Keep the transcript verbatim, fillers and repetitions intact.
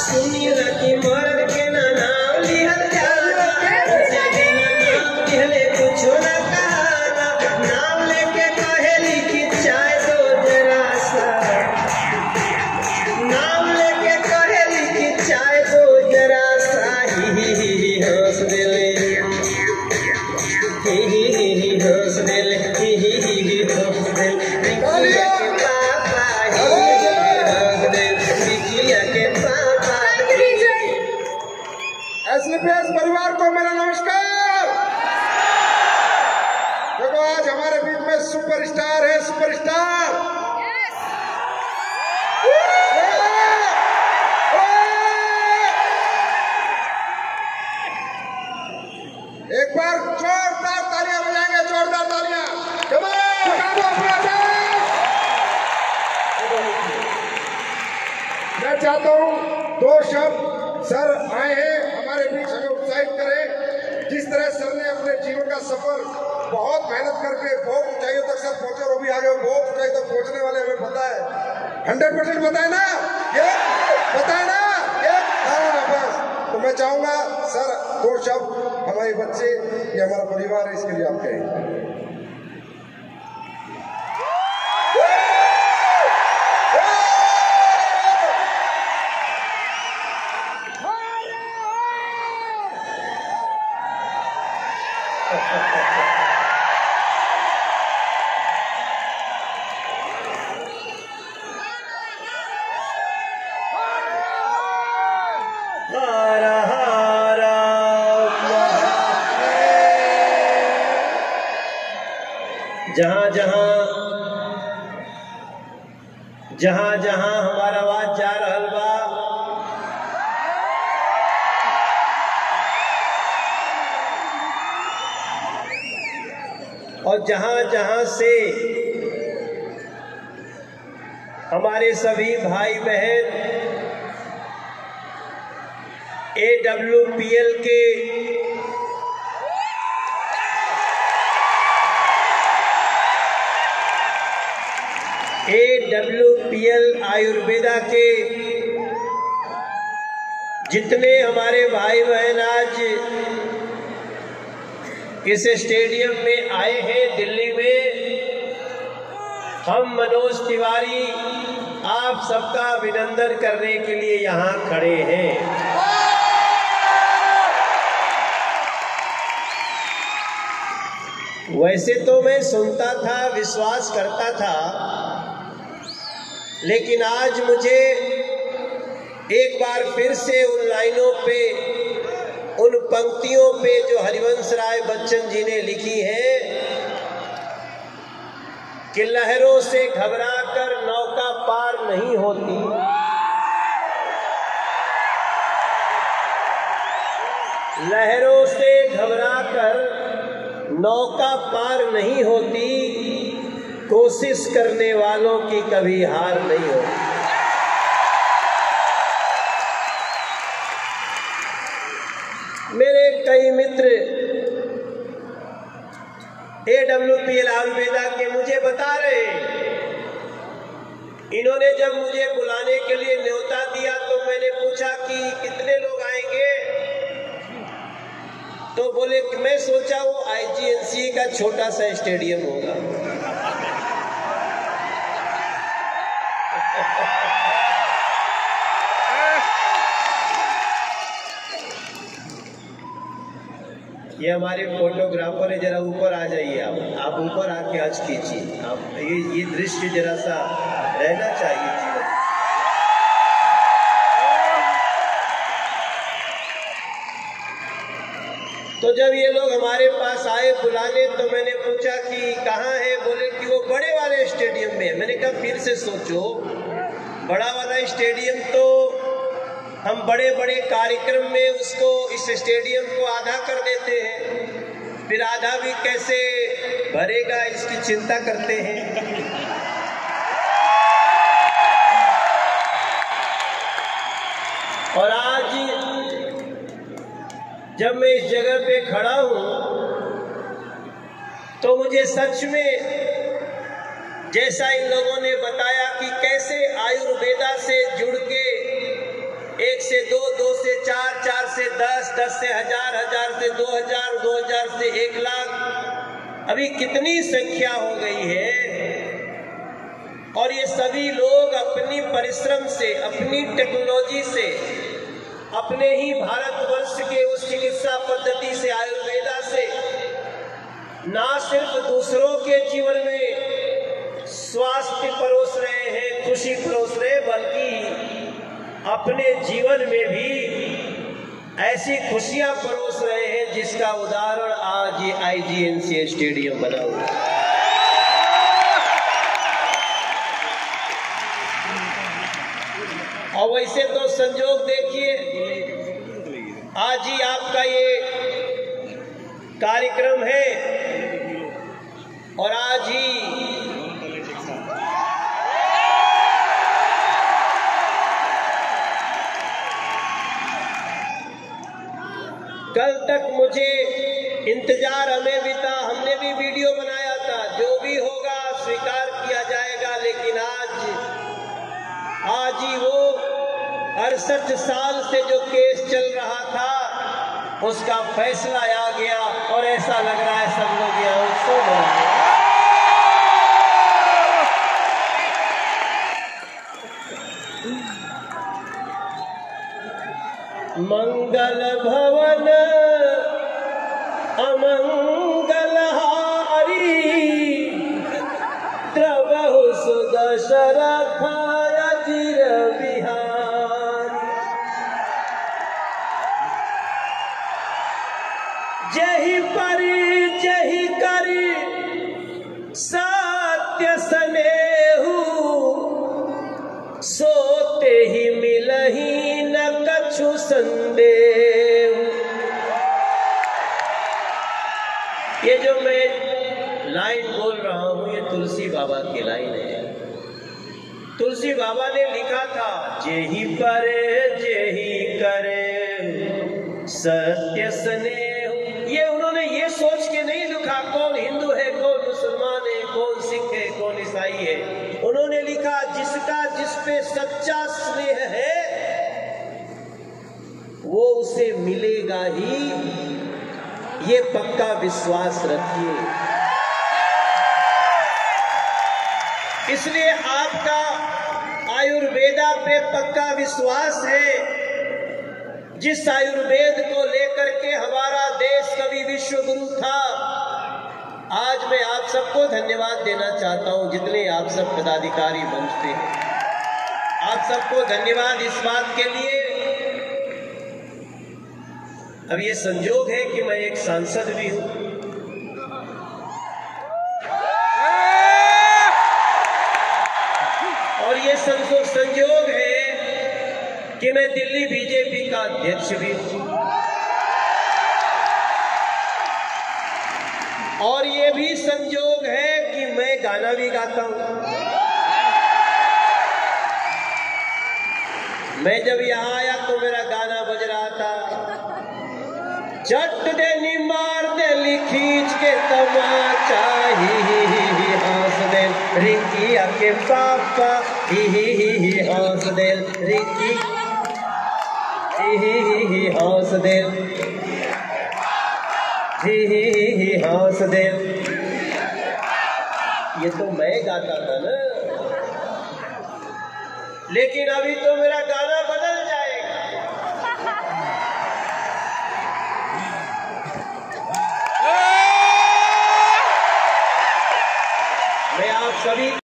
सुनील की मर्द के ना नाम लिहल जाला, उनसे बिना नाम लिहले कुछ ना कहाला, नाम लेके कहेली कि चाय दो जरा सा, नाम लेके कहेली कि चाय दो जरा सा, ही ही ही ही हंस देले, ही ही ही ही हंस देले, ही ही ही ही हंस देले, बिटिया के पापा ही ही हंस देले, बिटिया के पापा। एस्क्लेपियस परिवार को मेरा नमस्कार। देखो आज हमारे बीच में सुपरस्टार है, सुपरस्टार। एक बार जोरदार तालियां बजाएंगे, जोरदार तालियां। मैं चाहता हूं दो शब्द सर आए हैं हमारे बीच, हमें उत्साहित करें। जिस तरह सर ने अपने जीवन का सफर बहुत मेहनत करके बहुत ऊंचाइयों तक सर पहुंचे और अभी आगे बहुत ऊंचाई तक पहुंचने वाले हमें पता है, हंड्रेड परसेंट पता है ना, ये पता है ना, ये हाँ बस। तो मैं चाहूंगा सर दो शब्द हमारे बच्चे, ये हमारा परिवार है, इसके लिए आप कहें। जहां जहां जहां जहां हमारा आवाज जा रहल बा, और जहां जहां से हमारे सभी भाई बहन ए डब्ल्यू पी एल के A W P L Ayurveda के जितने हमारे भाई बहन आज इस स्टेडियम में आए हैं दिल्ली में, हम मनोज तिवारी आप सबका अभिनंदन करने के लिए यहाँ खड़े हैं। वैसे तो मैं सुनता था, विश्वास करता था, लेकिन आज मुझे एक बार फिर से उन लाइनों पे, उन पंक्तियों पे जो हरिवंश राय बच्चन जी ने लिखी है कि लहरों से घबराकर नौका पार नहीं होती, लहरों से घबराकर नौका पार नहीं होती, कोशिश करने वालों की कभी हार नहीं होती। मेरे कई मित्र A W P L Ayurveda के मुझे बता रहे, इन्होंने जब मुझे बुलाने के लिए न्योता दिया तो मैंने पूछा कि कितने लोग आएंगे, तो बोले कि मैं सोचा वो आई जी एन सी का छोटा सा स्टेडियम होगा। ये हमारे फोटोग्राफर है, जरा ऊपर आ जाइए, आप आप ऊपर आके आज कीजिए, आप ये ये दृश्य जरा सा रहना चाहिए जीवन। तो जब ये लोग हमारे पास आए बुलाने तो मैंने पूछा कि कहाँ है, बोले कि वो बड़े वाले स्टेडियम में है। मैंने कहा फिर से सोचो, बड़ा वाला स्टेडियम तो हम बड़े बड़े कार्यक्रम में उसको, इस स्टेडियम को आधा कर देते हैं, फिर आधा भी कैसे भरेगा इसकी चिंता करते हैं। और आज जब मैं इस जगह पे खड़ा हूं तो मुझे सच में, जैसा इन लोगों ने बताया कि कैसे आयुर्वेदा से जुड़ के एक एक से दो, दो से चार, चार से दस, दस से हजार, हजार से दो हजार, दो हजार से एक लाख, अभी कितनी संख्या हो गई है। और ये सभी लोग अपनी परिश्रम से, अपनी टेक्नोलॉजी से, अपने ही भारतवर्ष के उस चिकित्सा पद्धति से, आयुर्वेदा से, ना सिर्फ दूसरों के जीवन में स्वास्थ्य परोस रहे हैं, खुशी परोस रहे, बल्कि अपने जीवन में भी ऐसी खुशियां परोस रहे हैं जिसका उदाहरण आज ये आई जी एन सी स्टेडियम बना हुआ है। और वैसे तो संजोग देखिए, आज ही आपका ये कार्यक्रम है और आज ही कल तक मुझे इंतजार हमें भी था, हमने भी वीडियो बनाया था, जो भी होगा स्वीकार किया जाएगा। लेकिन आज आज ही वो अड़सठ साल से जो केस चल रहा था उसका फैसला आ गया और ऐसा लग रहा है सब लोग यहाँ उत्सव मना रहे हैं। मंगल भवन अमंगल हारी द्रवहु सुदशरथ अजिर बिहारी। जहि परि जहि करि सत्य स्नेहु सोते ही मिलहि न कछु संदेह। ये जो मैं लाइन बोल रहा हूं ये तुलसी बाबा की लाइन है। तुलसी बाबा ने लिखा था, जेहि परे जेहि करे सत्य स्नेह। ये उन्होंने ये सोच के नहीं लिखा कौन हिंदू है, कौन मुसलमान है, कौन सिख है, कौन ईसाई है। उन्होंने लिखा जिसका जिस पे सच्चा स्नेह है वो उसे मिलेगा ही, ये पक्का विश्वास रखिए। इसलिए आपका आयुर्वेदा पे पक्का विश्वास है, जिस आयुर्वेद को लेकर के हमारा देश कवि विश्व गुरु था। आज मैं आप सबको धन्यवाद देना चाहता हूं, जितने आप सब पदाधिकारी मंच पे हैं, आप सबको धन्यवाद इस बात के लिए। अब ये संजोग है कि मैं एक सांसद भी हूं और ये संजोग है कि मैं दिल्ली बीजेपी का अध्यक्ष भी हूं और ये भी संजोग है कि मैं गाना भी गाता हूं। मैं जब यहाँ आया तो मेरा गाना बज रहा था, जट दे नी मार दे ली खींच के तमाचा, ही ही ही ही हंस दे रिंकी आके पापा, ही ही ही ही हंस दे रिंकी, ही ही ही ही हंस दे, ही ही ही ही हंस दे। ये तो मैं गाता था ना, लेकिन अभी तो मेरा गाना बदल जाएगा। मैं आप सभी